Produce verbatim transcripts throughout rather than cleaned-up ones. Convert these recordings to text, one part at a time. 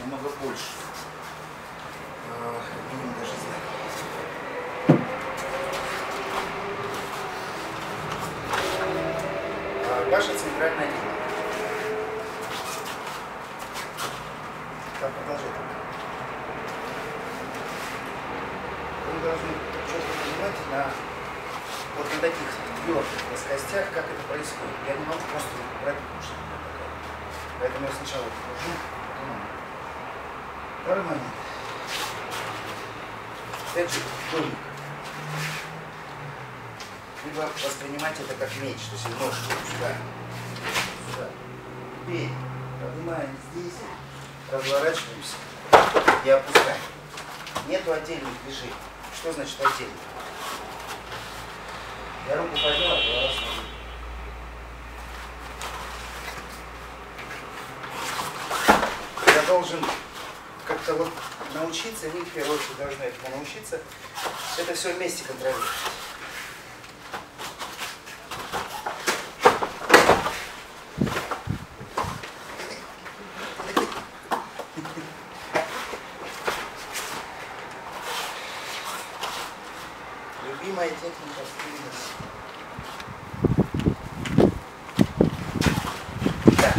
намного больше. Минимум даже знать. Ваша центральная линия. Так, продолжайте. Вы должны четко понимать на, вот на таких твердых плоскостях, как это происходит. Я не могу просто брать кушать. Поэтому я сначала покажу. Второй момент. Опять же, домик. Либо воспринимать это как меч, то есть нож сюда, сюда. Теперь поднимаем здесь, разворачиваемся и опускаем. Нету отдельных движений. Что значит отдельно? Я руку поднял, а два раза смотрю. Я должен как-то вот научиться, вы в первую очередь должны этому научиться, это все вместе контролировать. Любимая техника стилус. Да.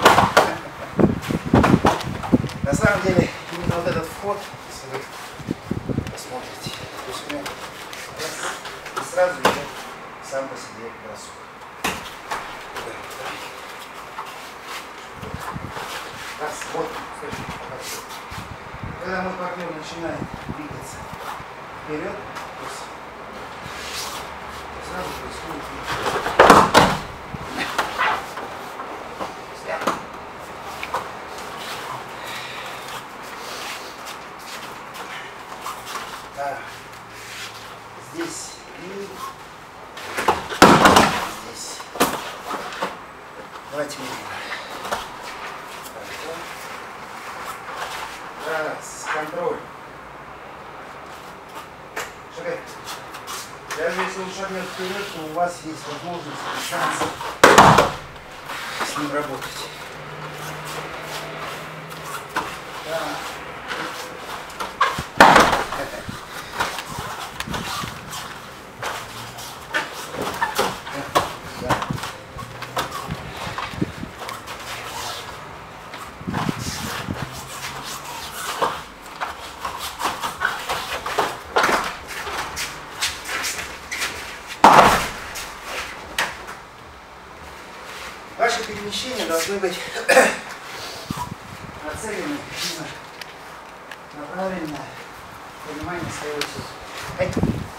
На самом деле, именно вот этот вход, если вы посмотрите, то есть у меня и сразу идет сам по себе бросок. Раз, вот, хорошо. Когда мой партнер начинает двигаться вперед, то есть сразу происходит. Да. Здесь и здесь. Давайте мы раз, контроль. Шагай. Даже если он шагнет вперед, то у вас есть возможность и шанс с ним работать. Да. Ваши перемещения должны быть нацелены на правильное понимание своего тела.